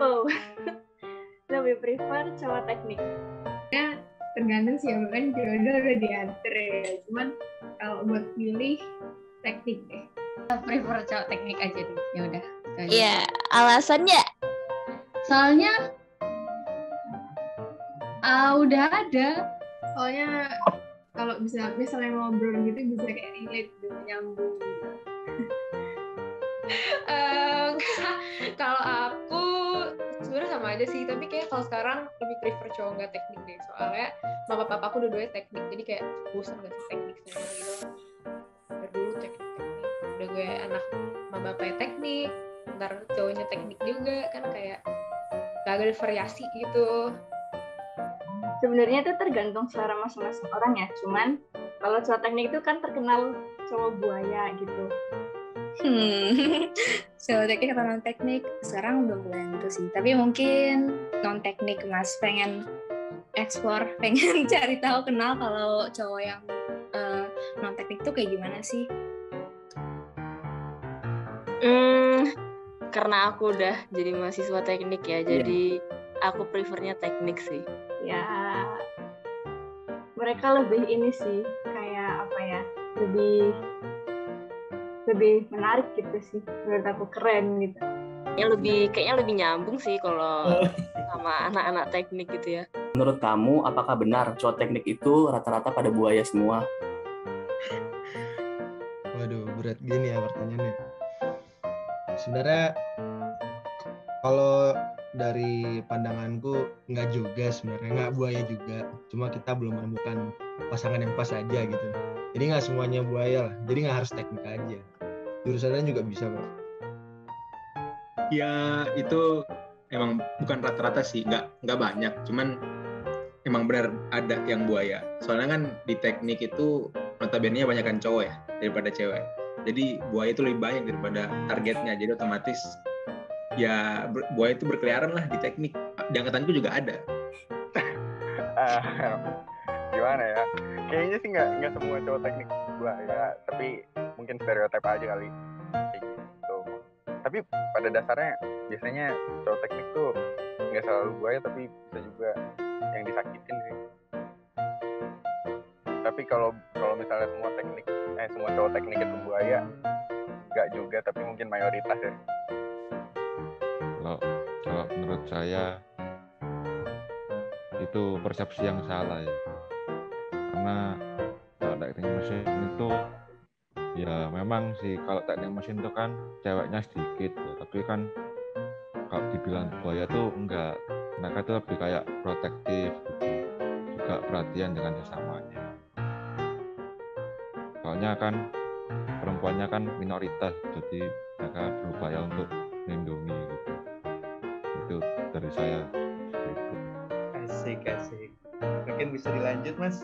Aku lebih prefer cowok teknik. Ya tergantung sih, kan jodoh udah diatur ya. Cuman kalau buat pilih teknik deh. Prefer cowok teknik aja deh. Ya udah. Iya, alasannya? Soalnya udah ada. Soalnya kalau misalnya ngobrol gitu bisa kayak relate gitu, nyambung gitu. Kalau aku sebenarnya sama aja sih, tapi kayak kalau sekarang lebih prefer cowok nggak teknik deh, soalnya mama papa aku dua-duanya teknik, jadi kayak bosan gak sih teknik semua gitu. Dari dulu teknik, udah gue anak mama bapaknya teknik, ntar cowoknya teknik juga, kan kayak gak ada variasi gitu. Sebenarnya itu tergantung selera masing-masing orang ya. Cuman kalau cowok teknik itu kan terkenal cowok buaya gitu. Cowok teknik atau non teknik sekarang udah mulai gitu sih. Tapi mungkin non teknik Mas pengen explore, pengen cari tahu kenal kalau cowok yang non teknik tuh kayak gimana sih? Karena aku udah jadi mahasiswa teknik ya, jadi aku prefernya teknik sih. Ya, mereka lebih ini sih, kayak apa ya, lebih menarik gitu sih, menurut aku keren gitu. Kayaknya lebih nyambung sih kalau sama anak-anak teknik gitu ya. Menurut kamu, apakah benar cowok teknik itu rata-rata pada buaya semua? Waduh, berat gini ya pertanyaannya. Sebenarnya kalau dari pandanganku nggak juga sebenarnya, nggak buaya juga. Cuma kita belum menemukan pasangan yang pas aja gitu. Jadi nggak semuanya buaya lah. Jadi nggak harus teknik aja. Jurusannya juga bisa kok. Ya itu emang bukan rata-rata sih, nggak banyak. Cuman emang benar ada yang buaya. Soalnya kan di teknik itu notabene-nya banyakan cowok ya daripada cewek. Jadi buaya itu lebih banyak daripada targetnya. Jadi otomatis ya buaya itu berkeliaran lah di teknik. Di angkatanku juga ada. Gimana ya? Kayaknya sih nggak semua cowok teknik buaya, tapi mungkin stereotip aja kali kayak gitu. Tapi pada dasarnya biasanya cowok teknik tuh nggak selalu buaya, tapi bisa juga yang disakitin sih. Tapi kalau misalnya semua cowok teknik itu buaya, nggak juga, tapi mungkin mayoritas ya. Kalau menurut saya itu persepsi yang salah ya, karena kalau teknik mesin itu ya memang sih, kalau teknik mesin itu kan ceweknya sedikit ya, tapi kan kalau dibilang buaya tuh enggak, mereka tuh lebih kayak protektif gitu, juga perhatian dengan sesamanya. Soalnya kan perempuannya kan minoritas, jadi mereka berupaya untuk melindungi gitu. Itu dari saya gitu. Asik. Mungkin bisa dilanjut, Mas.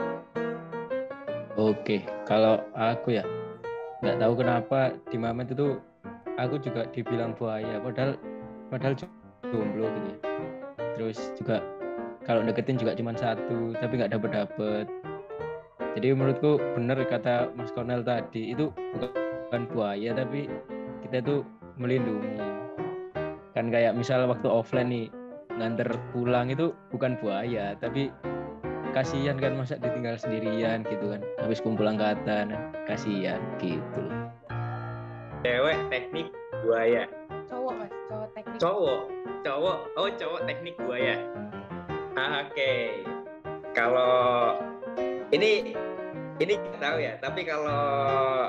Oke, kalau aku ya nggak tahu kenapa di Mamet itu aku juga dibilang buaya, padahal jomblo gitu ya. Terus juga kalau deketin juga cuma satu, tapi nggak dapet. Jadi menurutku benar kata Mas Cornel tadi, itu bukan buaya, tapi kita tuh melindungi. Kan kayak misal waktu offline nih, nganter pulang itu bukan buaya, tapi kasihan kan, masa ditinggal sendirian gitu kan, habis kumpul angkatan, kasihan gitu. Cewek teknik buaya. Cowok teknik. Cowok teknik buaya. Oke. Kalau ini nggak tahu ya, tapi kalau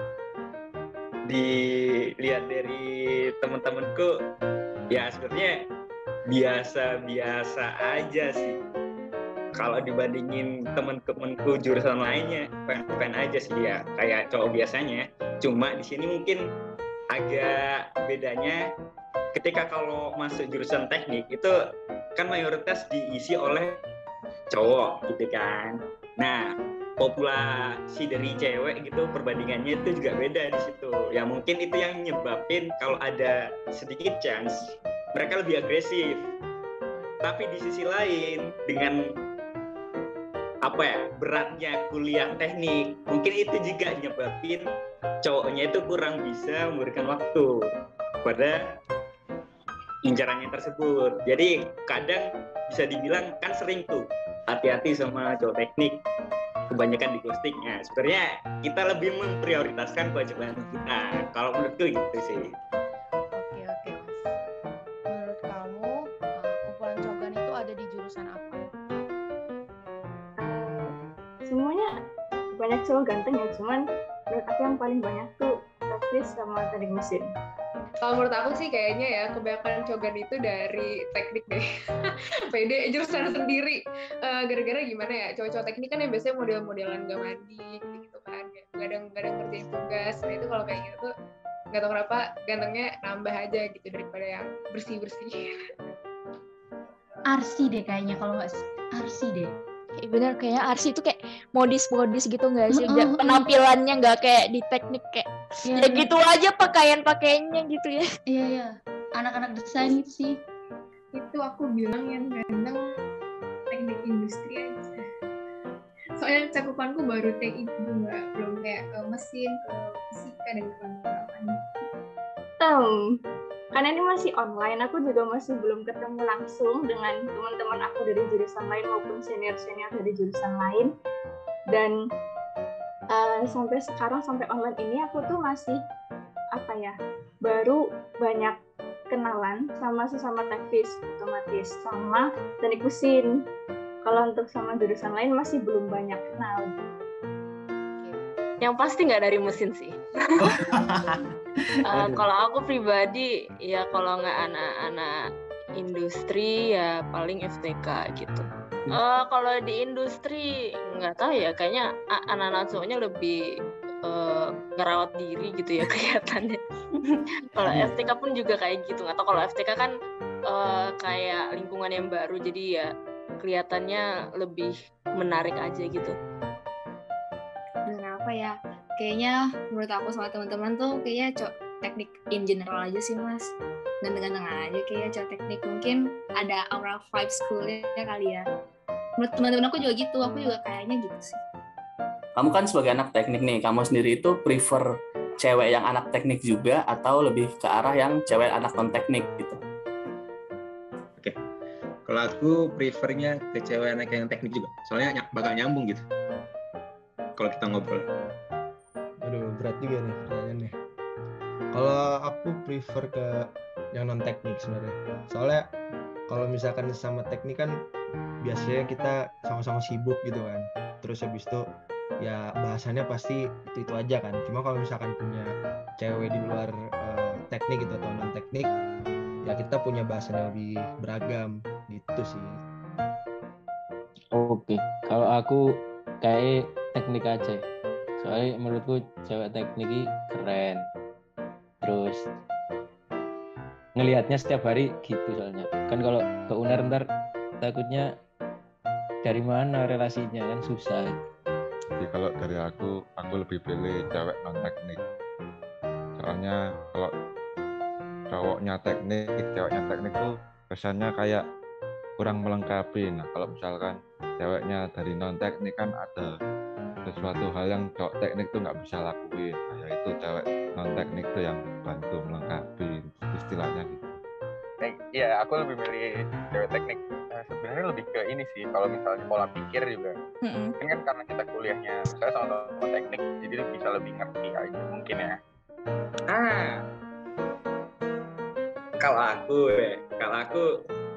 dilihat dari teman-temanku ya sebenarnya biasa aja sih. Kalau dibandingin temen-temenku jurusan lainnya, fan aja sih ya, kayak cowok biasanya. Cuma di sini mungkin agak bedanya, ketika kalau masuk jurusan teknik itu kan mayoritas diisi oleh cowok gitu kan. Nah, populasi dari cewek gitu perbandingannya itu juga beda di situ. Ya mungkin itu yang nyebabin kalau ada sedikit chance mereka lebih agresif. Tapi di sisi lain dengan beratnya kuliah teknik, mungkin itu juga nyebabin cowoknya itu kurang bisa memberikan waktu pada incarannya tersebut. Jadi kadang bisa dibilang kan sering tuh hati-hati sama cowok teknik, kebanyakan di ghosting. Nah, sebenarnya kita lebih memprioritaskan kewajiban kita. Kalau menurutku gitu sih. Oke Mas. Menurut kamu kumpulan cogan itu ada di jurusan apa? Semuanya banyak cowok ganteng ya, cuman menurut aku yang paling banyak tuh teknis sama teknik mesin. Kalau menurut aku sih kayaknya ya kebanyakan cogan itu dari teknik deh. PD jurusan sendiri. Gara-gara gimana ya, cowok-cowok teknik kan yang biasanya model-modelan gak mandi gitu kan, kadang ngerjain tugas. Nah itu kalau kayak gitu tuh nggak tahu kenapa gantengnya nambah aja gitu daripada yang bersih-bersih. Arsi deh kayaknya, kalau nggak Arsi deh. Bener, kayaknya Arsi itu kayak modis-modis gitu nggak sih? Penampilannya nggak kayak di teknik kayak ya gitu aja pakaian-pakaiannya gitu ya. Iya. Anak-anak desain itu sih. Itu aku bilang yang ganteng teknik industri aja. Soalnya cakupanku baru TI itu belum kayak ke mesin, ke fisika dan kawan-kawan. Karena ini masih online, aku juga masih belum ketemu langsung dengan teman-teman aku dari jurusan lain maupun senior-senior dari jurusan lain. Dan sampai sekarang, sampai online ini aku tuh masih baru banyak kenalan sama sesama teknis otomatis sama teknik mesin. Kalau untuk sama jurusan lain masih belum banyak kenal. Yang pasti nggak dari mesin sih. Kalau aku pribadi ya kalau nggak anak-anak industri ya paling FTK gitu. Kalau di industri nggak tahu ya, kayaknya anak-anak cowoknya lebih ngerawat diri gitu ya kelihatannya. Kalau FTK pun juga kayak gitu. Atau kalau FTK kan kayak lingkungan yang baru, jadi ya kelihatannya lebih menarik aja gitu. Dan apa ya? Kayaknya menurut aku sama teman-teman tuh kayaknya teknik in general aja sih Mas. Ganteng-ganteng aja kayaknya cowok teknik. Mungkin ada aura vibe schoolnya kali ya. Menurut teman-teman aku juga gitu. Aku juga kayaknya gitu sih. Kamu kan sebagai anak teknik nih, kamu sendiri itu prefer cewek yang anak teknik juga atau lebih ke arah yang cewek anak non teknik gitu? Oke. Kalau aku prefernya ke cewek anak yang teknik juga. Soalnya bakal nyambung gitu. Kalau kita ngobrol. Aduh, berat juga nih pertanyaannya. Kalau aku prefer ke yang non teknik sebenarnya. Soalnya kalau misalkan sama teknik kan biasanya kita sama-sama sibuk gitu kan. Terus habis itu ya bahasannya pasti itu aja kan. Cuma kalau misalkan punya cewek di luar teknik gitu atau non teknik, ya kita punya bahasan yang lebih beragam gitu sih. Oke, kalau aku kayak teknik aja. Soalnya menurutku cewek teknik ini keren. Terus ngelihatnya setiap hari gitu soalnya. Kan kalau ke UNER ntar takutnya dari mana relasinya kan susah. Jadi kalau dari aku lebih pilih cewek non teknik. Soalnya kalau cowoknya teknik, ceweknya teknik tuh kesannya kayak kurang melengkapi. Nah kalau misalkan ceweknya dari non teknik kan ada sesuatu hal yang cowok teknik tuh nggak bisa lakuin. Nah, yaitu cewek non teknik tuh yang bantu melengkapi istilahnya gitu. Iya, aku lebih milih cewek teknik. Sebenarnya lebih ke ini sih, kalau misalnya pola pikir juga. Kan karena kita kuliahnya saya sama-sama teknik, jadi bisa lebih ngerti aja mungkin ya. Kalau aku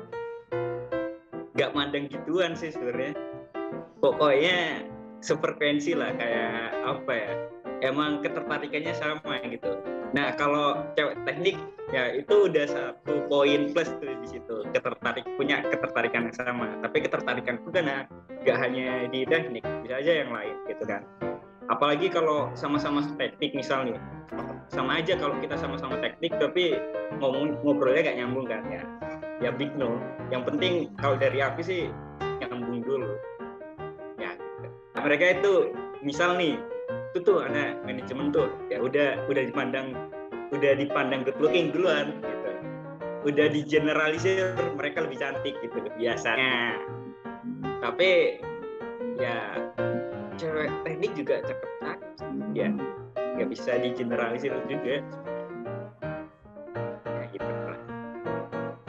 nggak mandang gituan sih sebenarnya. Pokoknya sefrekuensi lah, kayak apa ya, emang ketertarikannya sama gitu. Nah kalau cewek teknik ya itu udah satu poin plus tuh di situ, punya ketertarikan yang sama. Tapi ketertarikanku kan nggak hanya di teknik, bisa aja yang lain gitu kan. Apalagi kalau sama-sama teknik misalnya, sama aja kalau kita sama-sama teknik tapi ngobrolnya nggak nyambung kan ya big no. Yang penting kalau dari aku sih nyambung dulu. Mereka itu misal nih itu tuh anak manajemen tuh ya udah dipandang good looking duluan gitu, udah digeneralisir mereka lebih cantik gitu biasanya. Tapi ya cewek teknik juga cakep ya, nggak bisa digeneralisir juga ya gitu lah.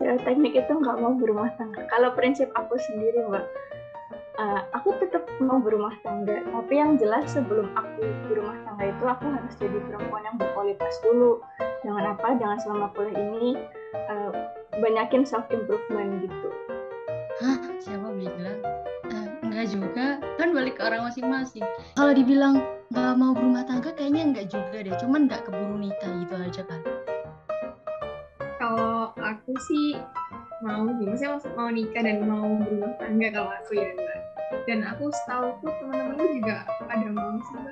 cewek teknik itu nggak mau berumah tangga. Kalau prinsip aku sendiri, Mbak, aku tetap mau berumah tangga. Tapi yang jelas sebelum aku berumah tangga itu aku harus jadi perempuan yang berkualitas dulu. Jangan selama kuliah ini banyakin self improvement gitu. Hah? Siapa bilang? Enggak juga, kan balik ke orang masing-masing. Kalau dibilang nggak mau berumah tangga kayaknya enggak juga deh, cuman nggak keburu nikah gitu aja kan. Kalau aku sih mau, maksudnya mau nikah dan mau berumah tangga kalau aku ya Mbak. Dan aku setahu tuh teman-temanku juga pada mau sih Mbak.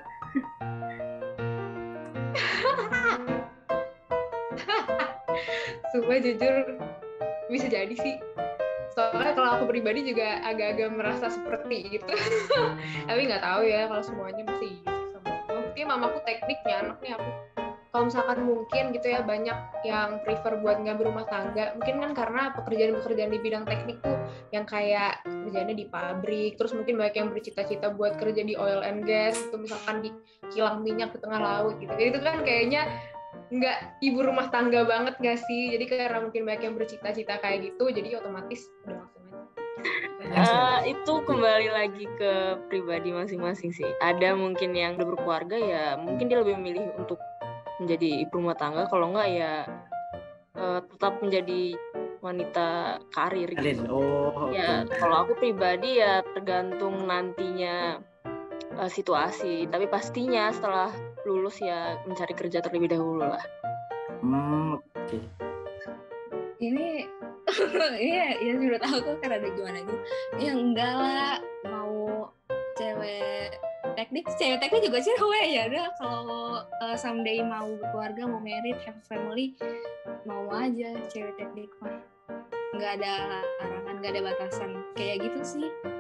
Sumpah jujur bisa jadi sih. Soalnya kalau aku pribadi juga agak-agak merasa seperti itu. Tapi nggak tahu ya kalau semuanya masih sama semua. Buktinya mamaku tekniknya, anaknya aku. Kalau misalkan mungkin gitu ya banyak yang prefer buat nggak berumah tangga. Mungkin kan karena pekerjaan-pekerjaan di bidang teknik tuh yang kayak kerjanya di pabrik. Terus mungkin banyak yang bercita-cita buat kerja di oil and gas. Itu misalkan di kilang minyak di tengah laut gitu. Jadi itu kan kayaknya nggak ibu rumah tangga banget nggak sih? Jadi karena mungkin banyak yang bercita-cita kayak gitu, jadi otomatis udah langsung aja. Itu kembali lagi ke pribadi masing-masing sih. Ada mungkin yang udah berkeluarga ya, mungkin dia lebih memilih untuk menjadi ibu rumah tangga. Kalau nggak ya tetap menjadi wanita karir gitu. Ya kalau aku pribadi ya tergantung nantinya situasi. Tapi pastinya setelah lulus ya mencari kerja terlebih dahulu lah. Oke. Ini ya sudah tahu kok kan ada gimana gitu. Ya enggak lah, mau cewek teknik juga cewek ya udah. Kalau someday mau berkeluarga, mau married, have family, mau aja cewek teknik mah. Nggak ada larangan, nggak ada batasan kayak gitu sih.